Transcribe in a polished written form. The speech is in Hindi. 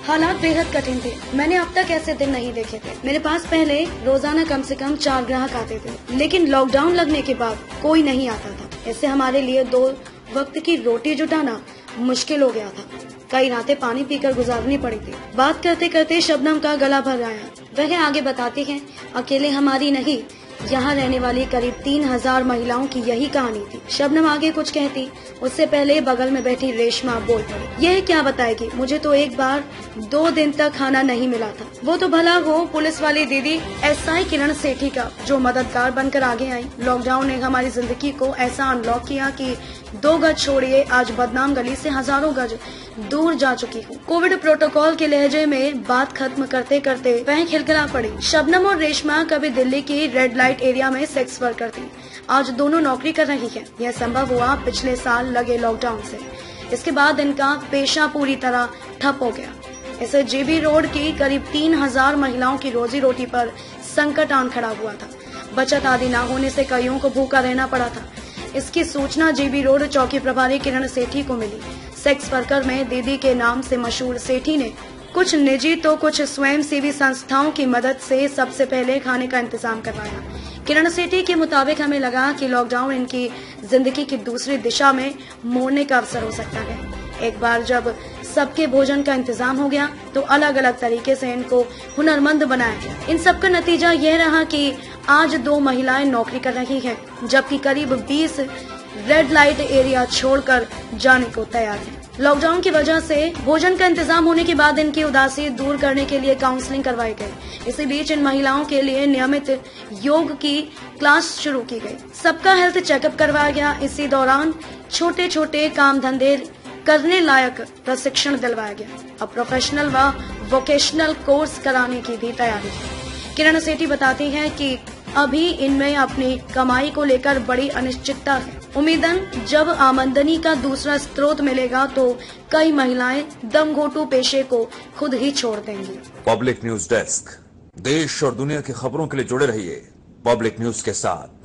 हालात बेहद कठिन थे। मैंने अब तक ऐसे दिन नहीं देखे थे। मेरे पास पहले रोजाना कम से कम 4 ग्राहक आते थे, लेकिन लॉकडाउन लगने के बाद कोई नहीं आता था। इससे हमारे लिए 2 वक्त की रोटी जुटाना मुश्किल हो गया था। कई रातें पानी पीकर गुजारनी पड़ी थी। बात करते करते शबनम का गला भर आया। वह आगे बताती हैं, अकेले हमारी नहीं, यहाँ रहने वाली करीब 3000 महिलाओं की यही कहानी थी। शबनम आगे कुछ कहती, उससे पहले बगल में बैठी रेशमा बोल पड़ी। यह क्या बताएगी, मुझे तो एक बार 2 दिन तक खाना नहीं मिला था। वो तो भला वो पुलिस वाली दीदी एसआई किरण सेठी का जो मददगार बनकर आगे आई। लॉकडाउन ने हमारी जिंदगी को ऐसा अनलॉक किया कि 2 गज छोड़िए, आज बदनाम गली से हजारों गज दूर जा चुकी हूँ। कोविड प्रोटोकॉल के लहजे में बात खत्म करते करते वह खिलखिला पड़ी। शबनम और रेशमा कभी दिल्ली की रेड लाइट एरिया में सेक्स वर्कर थी, आज दोनों नौकरी कर रही हैं। यह संभव हुआ पिछले साल लगे लॉकडाउन से। इसके बाद इनका पेशा पूरी तरह ठप हो गया। इसे जेबी रोड की करीब 3000 महिलाओं की रोजी रोटी पर संकट आन खड़ा हुआ था। बचत आदि न होने से कईयों को भूखा रहना पड़ा था। इसकी सूचना जेबी रोड चौकी प्रभारी किरण सेठी को मिली। सेक्स वर्कर में दीदी के नाम से मशहूर सेठी ने कुछ निजी तो कुछ स्वयंसेवी संस्थाओं की मदद से सबसे पहले खाने का इंतजाम करवाया। किरण सेठी के मुताबिक हमें लगा कि लॉकडाउन इनकी जिंदगी की दूसरी दिशा में मोड़ने का अवसर हो सकता है। एक बार जब सबके भोजन का इंतजाम हो गया तो अलग अलग तरीके से इनको हुनरमंद बनाया गया। इन सब का नतीजा यह रहा कि आज 2 महिलाएं नौकरी कर रही हैं, जबकि करीब 20 रेड लाइट एरिया छोड़कर जाने को तैयार हैं। लॉकडाउन की वजह से भोजन का इंतजाम होने के बाद इनकी उदासी दूर करने के लिए काउंसलिंग करवाई गई। इसी बीच इन महिलाओं के लिए नियमित योग की क्लास शुरू की गई। सबका हेल्थ चेकअप करवाया गया। इसी दौरान छोटे छोटे काम धंधे करने लायक प्रशिक्षण दिलवाया गया। अब प्रोफेशनल व वोकेशनल कोर्स कराने की भी तैयारी है। किरण सेठी बताती हैं कि अभी इनमें अपनी कमाई को लेकर बड़ी अनिश्चितता है। उम्मीदन जब आमदनी का दूसरा स्रोत मिलेगा तो कई महिलाएं दमघोटू पेशे को खुद ही छोड़ देंगी। पब्लिक न्यूज डेस्क, देश और दुनिया की खबरों के लिए जुड़े रहिए पब्लिक न्यूज के साथ।